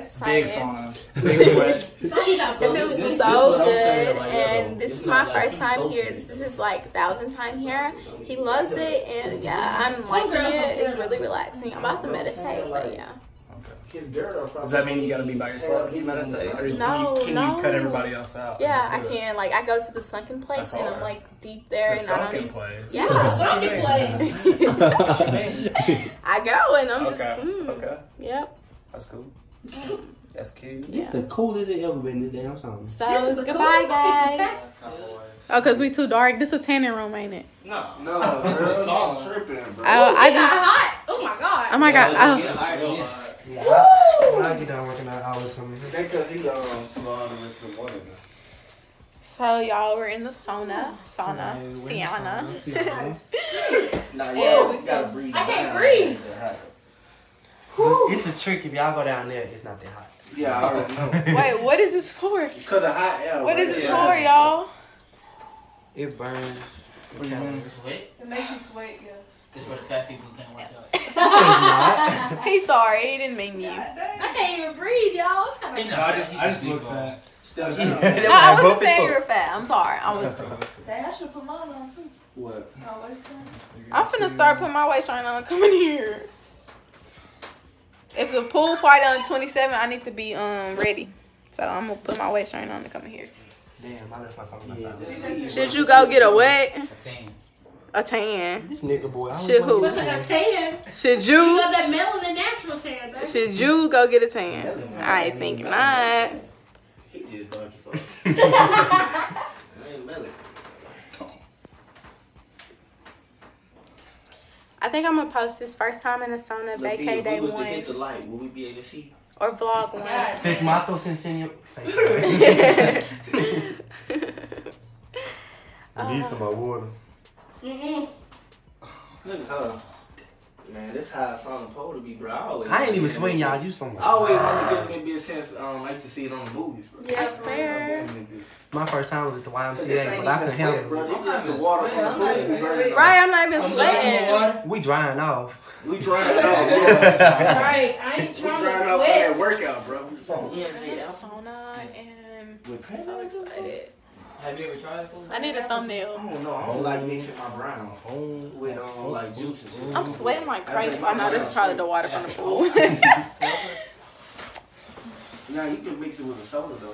Big excited. sauna. Big sweat. It was so good, and this is my first time here. This is his like 1,000th time here. He loves it, and yeah, I'm liking it. It's really relaxing. I'm about to meditate, but yeah. Does that mean you gotta be by yourself when you meditate? Or No, can you cut everybody else out? Yeah, I can. Like, I go to the sunken place, and I'm like deep there, The and I don't sunken even. place. Yeah, the sunken place. I go, and I'm just. Okay. Yep. That's cool. That's cute. This is the coolest it ever been in this damn song. So goodbye, guys. Oh, cause we too dark. This a tanning room, ain't it? No, this is a song. Tripping, bro. I just. hot. Oh my god. Oh my god. Oh. Yeah, I get done working out hours from here. That's because he all the rest of the water. So y'all were in the sauna. Sauna. Nah, y'all gotta breathe. I can't breathe. It's a trick. If y'all go down there, it's not that hot. Yeah, I already know. Wait, what is this for? Because the hot air. What is this for, y'all? It burns. Sweat? It makes you sweat, yeah. It's for the fat people who can't work out. He's sorry. He didn't mean you. I can't even breathe, y'all. It's kind of. No, I just look fat. No, I wasn't saying you were fat. I'm sorry. I was. Dang, I should put mine on too. What? No, waist trainer. I'm finna start putting my waist trainer on coming here. If the pool party on 27, I need to be ready. So I'm gonna put my waist trainer on to come in here. Damn, I left my phone. Should you go get a what? A 10. A tan. This nigga boy. Should who? What's a tan? Should You you? got that melanin natural tan, baby. Should you go get a tan? I think not. He just dark as fuck. I ain't melon. I think I'm gonna post this first time in the sauna vacay day If we was to hit 1 the light, will we be able to see? or vlog 1. This Mato Sensenio face. I need some more water. Look at her. Man, this how it's on supposed to be, bro. I ain't even sweating, y'all. You some. I always want to give me a bit since I used to see it on the movies, bro. I swear. My first time was at the This YMCA, ain't but I even couldn't sweat, handle bro. it. It's just the water from the pool. Right, I'm not even sweating. We drying off. We drying it off, bro. Right, I ain't We trying drying to off for sweat. that workout, bro. We just want Sauna and I'm so excited. Have you ever tried it before? I need a I thumbnail. don't know. I don't like mixing my brown with like juice and shit. I'm sweating like crazy. I know that's probably the water from the pool. Yeah, you can mix it with a soda though.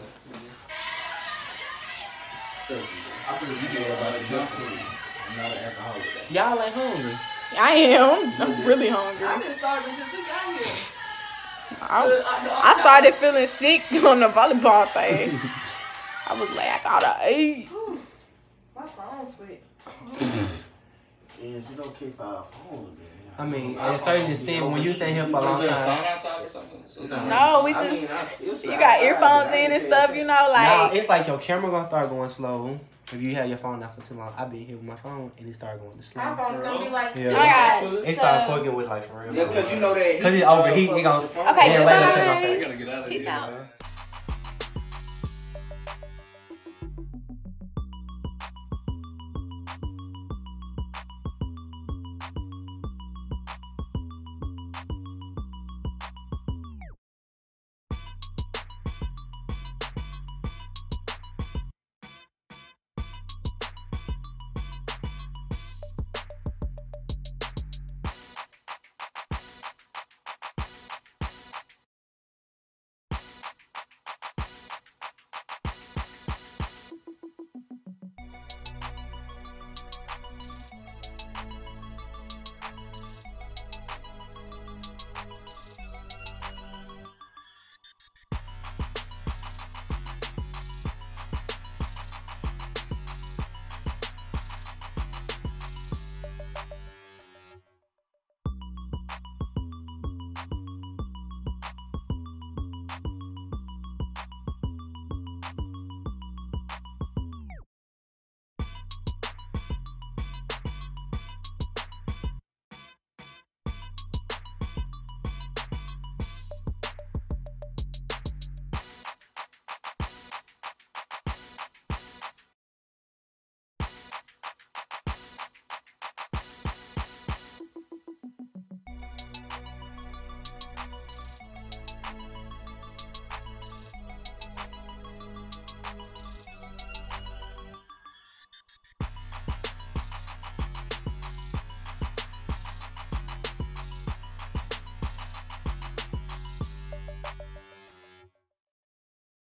I feel you get about a junk food. I'm not an alcoholic. Y'all ain't hungry. I am. I'm really hungry. I've been starving since we got here. I started feeling sick on the volleyball thing. I was like, I gotta eat. My phone sweat. Yeah, it's okay for our phone, man. I mean, at a certain extent, when you stay here for a long Is there a time. sauna outside or something? No, we just, you got earphones in and stuff, you know, Nah, like. it's like your camera gonna start going slow. If you have your phone out for too long, I been here with my phone and it started going to slow. My phone's gonna be like, Yeah. Alright, It started fucking with like for real. Yeah, because you know that. Cause it's overheating, it gon' Okay, then later, goodbye. You gotta get out of here. Peace out. Man.